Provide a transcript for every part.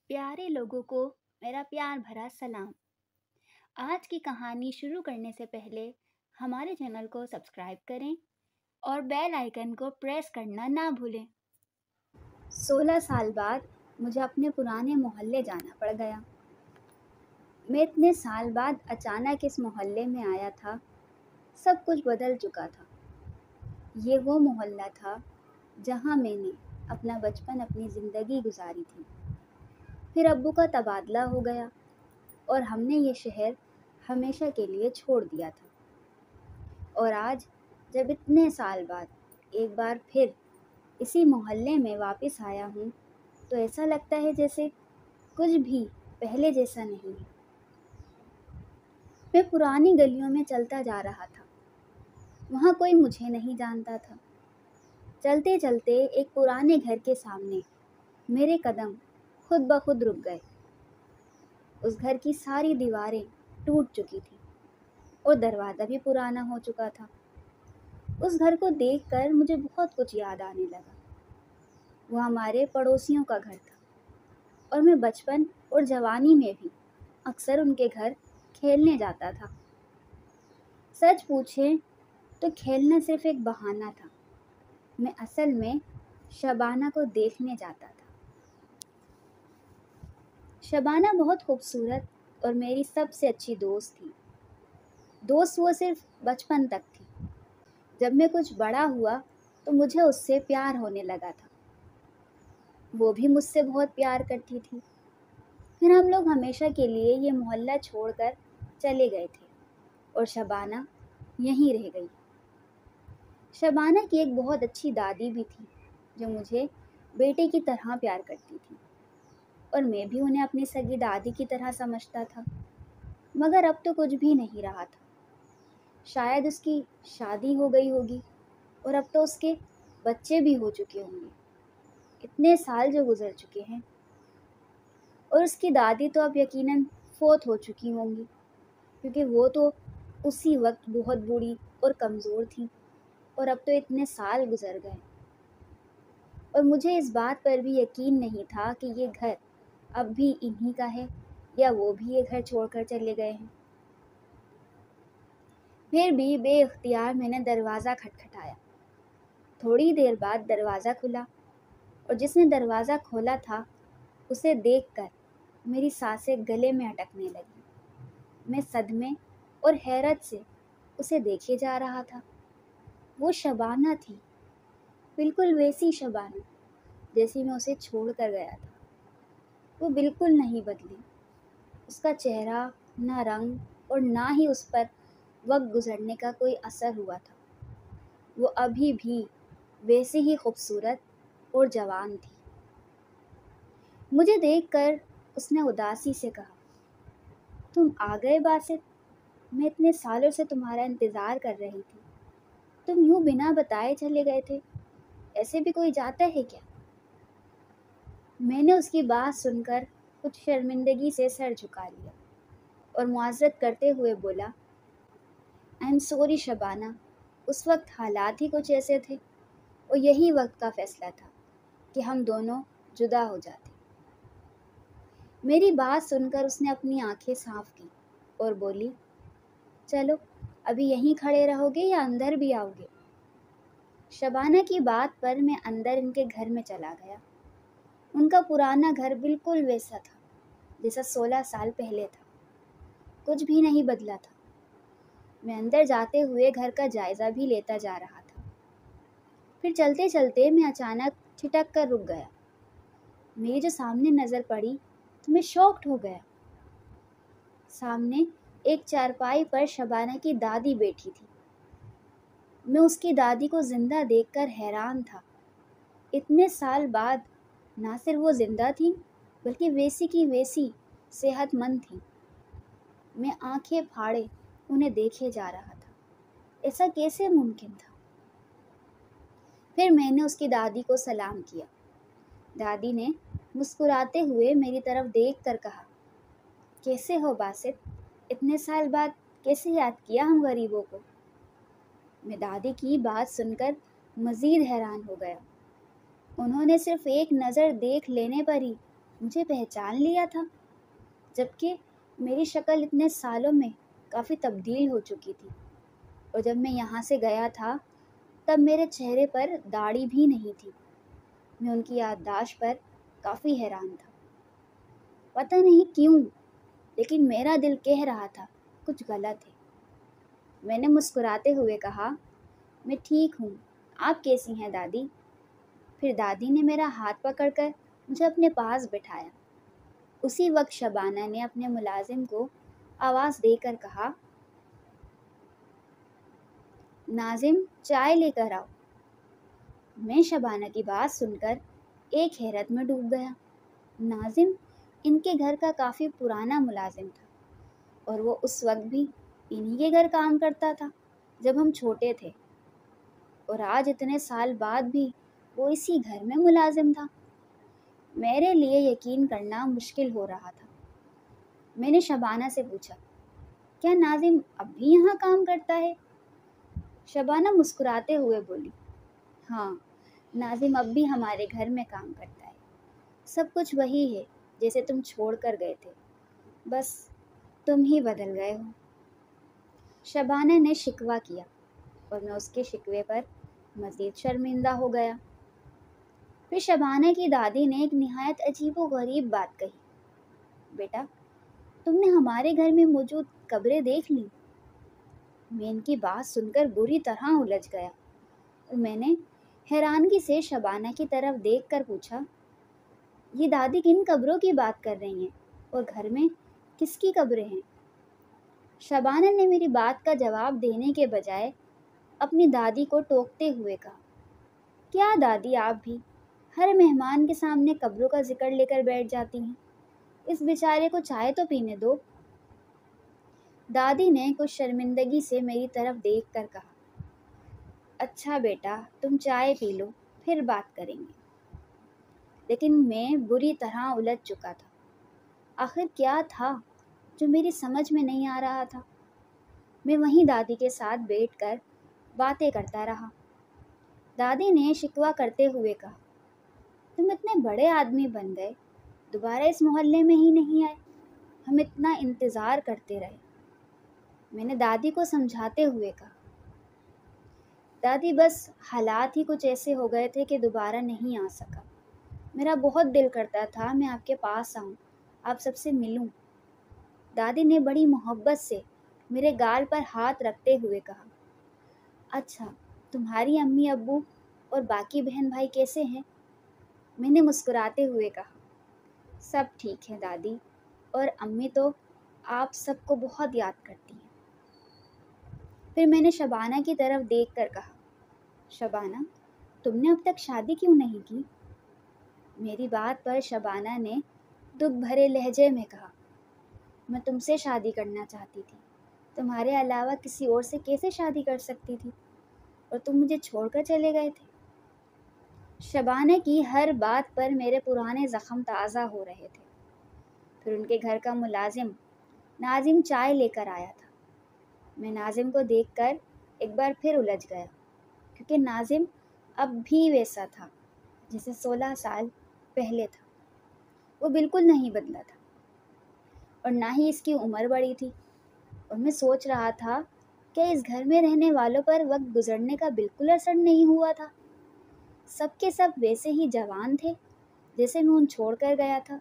प्यारे लोगों को मेरा प्यार भरा सलाम। आज की कहानी शुरू करने से पहले हमारे चैनल को सब्सक्राइब करें और बेल आइकन को प्रेस करना ना भूलें। 16 साल बाद मुझे अपने पुराने मोहल्ले जाना पड़ गया। मैं इतने साल बाद अचानक इस मोहल्ले में आया था। सब कुछ बदल चुका था। ये वो मोहल्ला था जहाँ मैंने अपना बचपन, अपनी ज़िंदगी गुजारी थी। फिर अब्बू का तबादला हो गया और हमने ये शहर हमेशा के लिए छोड़ दिया था। और आज जब इतने साल बाद एक बार फिर इसी मोहल्ले में वापस आया हूँ तो ऐसा लगता है जैसे कुछ भी पहले जैसा नहीं है। मैं पुरानी गलियों में चलता जा रहा था। वहाँ कोई मुझे नहीं जानता था। चलते चलते एक पुराने घर के सामने मेरे कदम खुद ब खुद रुक गए। उस घर की सारी दीवारें टूट चुकी थी और दरवाज़ा भी पुराना हो चुका था। उस घर को देखकर मुझे बहुत कुछ याद आने लगा। वो हमारे पड़ोसियों का घर था और मैं बचपन और जवानी में भी अक्सर उनके घर खेलने जाता था। सच पूछें तो खेलना सिर्फ एक बहाना था। मैं असल में शबाना को देखने जाता था। शबाना बहुत खूबसूरत और मेरी सबसे अच्छी दोस्त थी। दोस्त वो सिर्फ बचपन तक थी। जब मैं कुछ बड़ा हुआ तो मुझे उससे प्यार होने लगा था। वो भी मुझसे बहुत प्यार करती थी। फिर हम लोग हमेशा के लिए ये मोहल्ला छोड़कर चले गए थे और शबाना यहीं रह गई। शबाना की एक बहुत अच्छी दादी भी थी जो मुझे बेटे की तरह प्यार करती थी और मैं भी उन्हें अपनी सगी दादी की तरह समझता था। मगर अब तो कुछ भी नहीं रहा था। शायद उसकी शादी हो गई होगी और अब तो उसके बच्चे भी हो चुके होंगे। इतने साल जो गुजर चुके हैं। और उसकी दादी तो अब यकीनन फोत हो चुकी होंगी क्योंकि वो तो उसी वक्त बहुत बूढ़ी और कमज़ोर थी और अब तो इतने साल गुजर गए। और मुझे इस बात पर भी यकीन नहीं था कि ये घर अब भी इन्हीं का है या वो भी ये घर छोड़कर चले गए हैं। फिर भी बेइख्तियार मैंने दरवाज़ा खटखटाया। थोड़ी देर बाद दरवाज़ा खुला और जिसने दरवाज़ा खोला था उसे देखकर मेरी सांसें गले में अटकने लगी। मैं सदमे और हैरत से उसे देखे जा रहा था। वो शबाना थी, बिल्कुल वैसी शबाना जैसी मैं उसे छोड़ कर गया था। वो बिल्कुल नहीं बदली। उसका चेहरा, ना रंग और ना ही उस पर वक्त गुजरने का कोई असर हुआ था। वो अभी भी वैसी ही खूबसूरत और जवान थी। मुझे देखकर उसने उदासी से कहा, तुम आ गए बासित? मैं इतने सालों से तुम्हारा इंतज़ार कर रही थी। तुम यूँ बिना बताए चले गए थे। ऐसे भी कोई जाता है क्या? मैंने उसकी बात सुनकर कुछ शर्मिंदगी से सर झुका लिया और मुआज़रत करते हुए बोला, आई एम सॉरी शबाना, उस वक्त हालात ही कुछ ऐसे थे और यही वक्त का फ़ैसला था कि हम दोनों जुदा हो जाते। मेरी बात सुनकर उसने अपनी आंखें साफ की और बोली, चलो अभी यहीं खड़े रहोगे या अंदर भी आओगे? शबाना की बात पर मैं अंदर इनके घर में चला गया। उनका पुराना घर बिल्कुल वैसा था जैसा 16 साल पहले था। कुछ भी नहीं बदला था। मैं अंदर जाते हुए घर का जायज़ा भी लेता जा रहा था। फिर चलते चलते मैं अचानक ठिठक कर रुक गया। मेरी जो सामने नज़र पड़ी तो मैं शॉक्ड हो गया। सामने एक चारपाई पर शबाना की दादी बैठी थी। मैं उसकी दादी को जिंदा देखकर हैरान था। इतने साल बाद ना सिर्फ वो जिंदा थी बल्कि वैसी की वैसी सेहतमंद थी। मैं आंखें फाड़े उन्हें देखे जा रहा था। ऐसा कैसे मुमकिन था? फिर मैंने उसकी दादी को सलाम किया। दादी ने मुस्कुराते हुए मेरी तरफ देखकर कहा, कैसे हो बासित? इतने साल बाद कैसे याद किया हम गरीबों को? मैं दादी की बात सुनकर मज़ीद हैरान हो गया। उन्होंने सिर्फ एक नज़र देख लेने पर ही مجھے پہچان لیا تھا، جبکہ میری شکل اتنے سالوں میں کافی تبدیل ہو چکی تھی، اور جب میں یہاں سے گیا تھا تب میرے چہرے پر داڑھی بھی نہیں تھی۔ میں ان کی یادداشت پر کافی حیران تھا۔ پتہ نہیں کیوں، لیکن میرا دل کہہ رہا تھا کچھ غلط ہے۔ میں نے مسکراتے ہوئے کہا، میں ٹھیک ہوں، آپ کیسی ہیں دادی؟ پھر دادی نے میرا ہاتھ پکڑ کر مجھے اپنے پاس بٹھایا۔ اسی وقت شبانہ نے اپنے ملازم کو آواز دے کر کہا، ناظم چائے لے کر آؤ۔ میں شبانہ کی بات سن کر ایک حیرت میں ڈوب گیا۔ ناظم ان کے گھر کا کافی پرانا ملازم تھا، اور وہ اس وقت بھی انہی کے گھر کام کرتا تھا جب ہم چھوٹے تھے، اور آج اتنے سال بعد بھی وہ اسی گھر میں ملازم تھا۔ میرے لیے یقین کرنا مشکل ہو رہا تھا۔ میں نے شبانہ سے پوچھا، کیا ناظم اب بھی یہاں کام کرتا ہے؟ شبانہ مسکراتے ہوئے بولی، ہاں، ناظم اب بھی ہمارے گھر میں کام کرتا ہے۔ سب کچھ وہی ہے جیسے تم چھوڑ کر گئے تھے، بس تم ہی بدل گئے ہو۔ شبانہ نے شکوہ کیا، اور میں اس کے شکوے پر مزید شرمندہ ہو گیا۔ پھر شبانہ کی دادی نے ایک نہایت عجیب و غریب بات کہی، بیٹا، تم نے ہمارے گھر میں موجود قبریں دیکھ لیں؟ میں ان کی بات سن کر بری طرح الجھ گیا، اور میں نے حیرانگی سے شبانہ کی طرف دیکھ کر پوچھا، یہ دادی کن قبروں کی بات کر رہی ہیں، اور گھر میں کس کی قبریں ہیں؟ شبانہ نے میری بات کا جواب دینے کے بجائے اپنی دادی کو ٹوکتے ہوئے کہا، کیا دادی آپ بھی ہر مہمان کے سامنے قبروں کا ذکر لے کر بیٹھ جاتی ہیں؟ اس بیچارے کو چائے تو پینے دو۔ دادی نے کچھ شرمندگی سے میری طرف دیکھ کر کہا، اچھا بیٹا، تم چائے پی لو، پھر بات کریں گے۔ لیکن میں بری طرح الجھ چکا تھا۔ آخر کیا تھا جو میری سمجھ میں نہیں آ رہا تھا؟ میں وہیں دادی کے ساتھ بیٹھ کر باتیں کرتا رہا۔ دادی نے شکوہ کرتے ہوئے کہا، تم اتنے بڑے آدمی بن گئے، دوبارہ اس محلے میں ہی نہیں آئے؟ ہم اتنا انتظار کرتے رہے۔ میں نے دادی کو سمجھاتے ہوئے کہا، دادی بس حالات ہی کچھ ایسے ہو گئے تھے کہ دوبارہ نہیں آ سکا۔ میرا بہت دل کرتا تھا میں آپ کے پاس آؤں، آپ سب سے ملوں۔ دادی نے بڑی محبت سے میرے گال پر ہاتھ رکھتے ہوئے کہا، اچھا، تمہاری امی ابو اور باقی بہن بھائی کیسے ہیں؟ میں نے مسکراتے ہوئے کہا، سب ٹھیک ہے دادی، اور امی تو آپ سب کو بہت یاد کرتی ہیں۔ پھر میں نے شبانہ کی طرف دیکھ کر کہا، شبانہ، تم نے اب تک شادی کیوں نہیں کی؟ میری بات پر شبانہ نے دکھ بھرے لہجے میں کہا، میں تم سے شادی کرنا چاہتی تھی، تمہارے علاوہ کسی اور سے کیسے شادی کر سکتی تھی، اور تم مجھے چھوڑ کر چلے گئے تھے۔ شبانہ کی ہر بات پر میرے پرانے زخم تازہ ہو رہے تھے۔ پھر ان کے گھر کا ملازم ناظم چائے لے کر آیا تھا۔ میں ناظم کو دیکھ کر ایک بار پھر الجھ گیا، کیونکہ ناظم اب بھی ویسا تھا جیسے 16 سال پہلے تھا۔ وہ بالکل نہیں بدلا تھا، اور نہ ہی اس کی عمر بڑھی تھی، اور میں سوچ رہا تھا کہ اس گھر میں رہنے والوں پر وقت گزرنے کا بالکل اثر نہیں ہوا تھا۔ سب کے سب ویسے ہی جوان تھے جیسے میں ان چھوڑ کر گیا تھا۔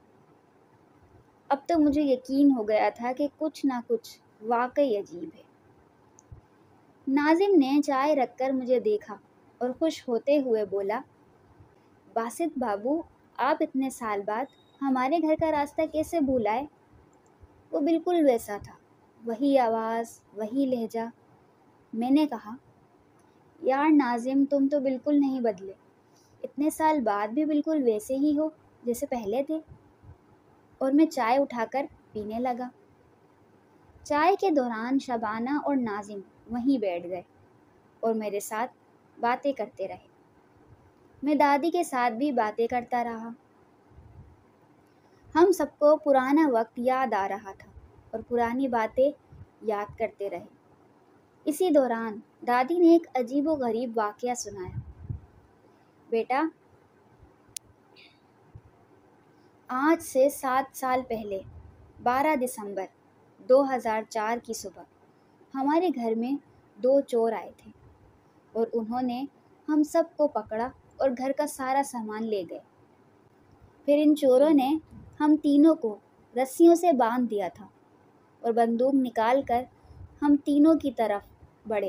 اب تو مجھے یقین ہو گیا تھا کہ کچھ نہ کچھ واقعی عجیب ہے۔ ناظم نے چائے رکھ کر مجھے دیکھا اور خوش ہوتے ہوئے بولا، باسط بابو، آپ اتنے سال بعد ہمارے گھر کا راستہ کیسے بھول آئے؟ وہ بالکل ویسا تھا، وہی آواز، وہی لہجہ۔ میں نے کہا، یار ناظم، تم تو بالکل نہیں بدلے، اتنے سال بعد بھی بالکل ویسے ہی ہو جیسے پہلے تھے۔ اور میں چائے اٹھا کر پینے لگا۔ چائے کے دوران شبانہ اور ناظم وہیں بیٹھ گئے اور میرے ساتھ باتیں کرتے رہے۔ میں دادی کے ساتھ بھی باتیں کرتا رہا۔ ہم سب کو پرانا وقت یاد آ رہا تھا اور پرانی باتیں یاد کرتے رہے۔ اسی دوران دادی نے ایک عجیب و غریب واقعہ سنایا، بیٹا، آج سے 7 سال پہلے 12 دسمبر 2004 کی صبح ہمارے گھر میں 2 چور آئے تھے اور انہوں نے ہم سب کو پکڑا اور گھر کا سارا سامان لے گئے۔ پھر ان چوروں نے ہم تینوں کو رسیوں سے باندھ دیا تھا اور بندوق نکال کر ہم تینوں کی طرف بڑھے۔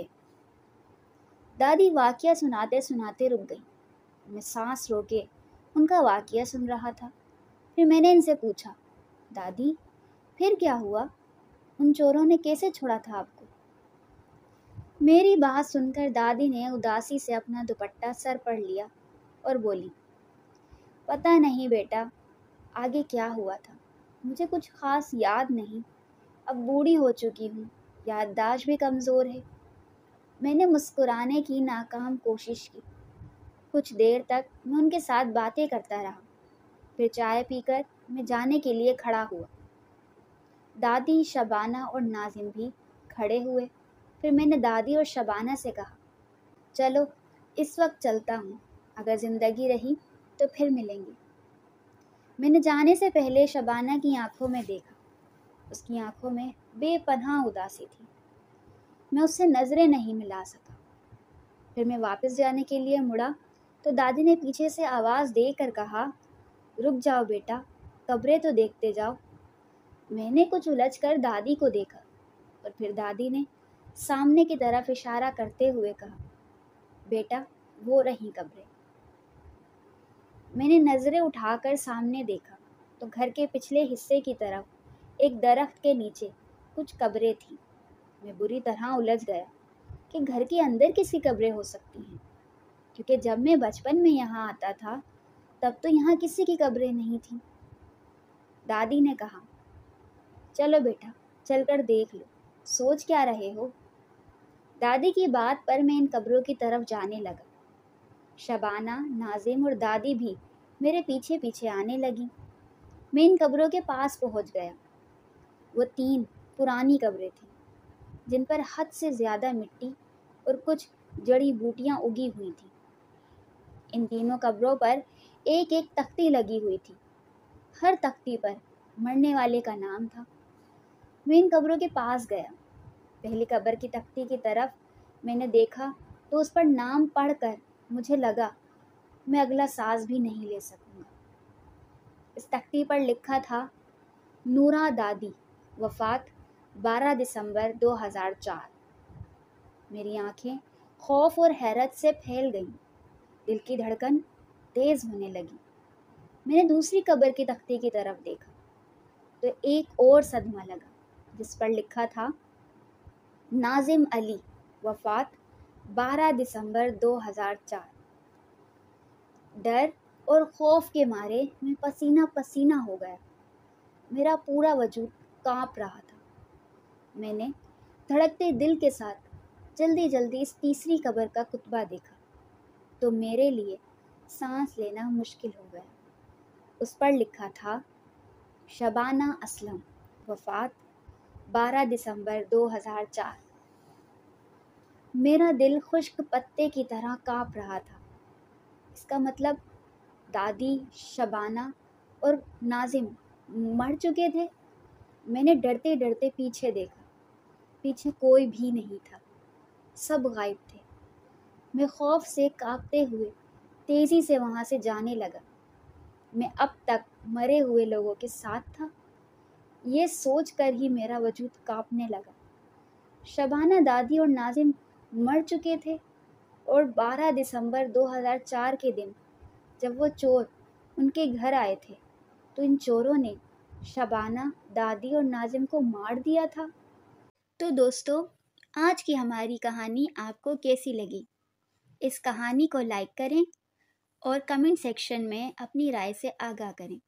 دادی واقعہ سناتے سناتے رک گئی۔ میں سانس روکے ان کا واقعہ سن رہا تھا۔ پھر میں نے ان سے پوچھا، دادی پھر کیا ہوا؟ ان چوروں نے کیسے چھوڑا تھا آپ کو؟ میری بات سن کر دادی نے اداسی سے اپنا دوپٹہ سر پر لیا اور بولی، پتہ نہیں بیٹا آگے کیا ہوا تھا، مجھے کچھ خاص یاد نہیں، اب بوڑھی ہو چکی ہوں، یادداشت بھی کمزور ہے۔ میں نے مسکرانے کی ناکام کوشش کی۔ کچھ دیر تک میں ان کے ساتھ باتیں کرتا رہا، پھر چائے پی کر میں جانے کے لیے کھڑا ہوا۔ دادی، شبانہ اور ناظم بھی کھڑے ہوئے۔ پھر میں نے دادی اور شبانہ سے کہا، چلو اس وقت چلتا ہوں، اگر زندگی رہی تو پھر ملیں گے۔ میں نے جانے سے پہلے شبانہ کی آنکھوں میں دیکھا۔ اس کی آنکھوں میں بے پناہ اداسی تھی۔ میں اس سے نظریں نہیں ملا سکا۔ پھر میں واپس جانے کے لیے مڑا تو دادی نے پیچھے سے آواز دے کر کہا، رک جاؤ بیٹا، قبریں تو دیکھتے جاؤ۔ میں نے کچھ الجھ کر دادی کو دیکھا اور پھر دادی نے سامنے کی طرف اشارہ کرتے ہوئے کہا، بیٹا وہ رہیں قبریں۔ میں نے نظریں اٹھا کر سامنے دیکھا تو گھر کے پچھلے حصے کی طرف ایک درخت کے نیچے کچھ قبریں تھیں۔ میں بری طرح الجھ گیا کہ گھر کے اندر کس کی قبریں ہو سکتی ہیں، کیونکہ جب میں بچپن میں یہاں آتا تھا تب تو یہاں کسی کی قبریں نہیں تھیں۔ دادی نے کہا، چلو بیٹا چل کر دیکھ لو، سوچ کیا رہے ہو؟ دادی کی بات پر میں ان قبروں کی طرف جانے لگا۔ شبانہ، ناظم اور دادی بھی میرے پیچھے پیچھے آنے لگیں۔ میں ان قبروں کے پاس پہنچ گیا۔ وہ 3 پرانی قبریں تھیں جن پر حد سے زیادہ مٹی اور کچھ جڑی بوٹیاں اگی ہوئی تھیں۔ ان تینوں قبروں پر ایک ایک تختی لگی ہوئی تھی۔ ہر تختی پر مرنے والے کا نام تھا۔ میں ان قبروں کے پاس گیا۔ پہلی قبر کی تختی کی طرف میں نے دیکھا تو اس پر نام پڑھ کر مجھے لگا میں اگلا سانس بھی نہیں لے سکوں گا۔ اس تختی پر لکھا تھا، نورا دادی، وفات 12 دسمبر 2004۔ میری آنکھیں خوف اور حیرت سے پھیل گئیں، دل کی دھڑکن تیز ہونے لگی۔ میں نے دوسری قبر کی تختی کی طرف دیکھا تو ایک اور صدمہ لگا جس پر لکھا تھا، ناظم علی، وفات 12 دسمبر 2004۔ ڈر اور خوف کے مارے میں پسینہ پسینہ ہو گیا۔ میرا پورا وجود کانپ رہا تھا۔ میں نے دھڑکتے دل کے ساتھ جلدی جلدی اس تیسری قبر کا کتبہ دیکھا تو میرے لیے سانس لینا مشکل ہو گیا۔ اس پر لکھا تھا، شبانہ اسلم، وفات 12 دسمبر 2004۔ میرا دل خشک پتے کی طرح کانپ رہا تھا۔ اس کا مطلب دادی، شبانہ اور ناظم مر چکے تھے۔ میں نے ڈرتے ڈرتے پیچھے دیکھا۔ پیچھے کوئی بھی نہیں تھا، سب غائب تھے۔ میں خوف سے کانپتے ہوئے تیزی سے وہاں سے جانے لگا۔ میں اب تک مرے ہوئے لوگوں کے ساتھ تھا، یہ سوچ کر ہی میرا وجود کانپنے لگا۔ شبانہ، دادی اور ناظم مر چکے تھے اور 12 دسمبر 2004 کے دن جب وہ چور ان کے گھر آئے تھے تو ان چوروں نے شبانہ، دادی اور ناظم کو مار دیا تھا۔ تو دوستو، آج کی ہماری کہانی آپ کو کیسی لگی؟ اس کہانی کو لائک کریں اور کمنٹ سیکشن میں اپنی رائے سے آگاہ کریں۔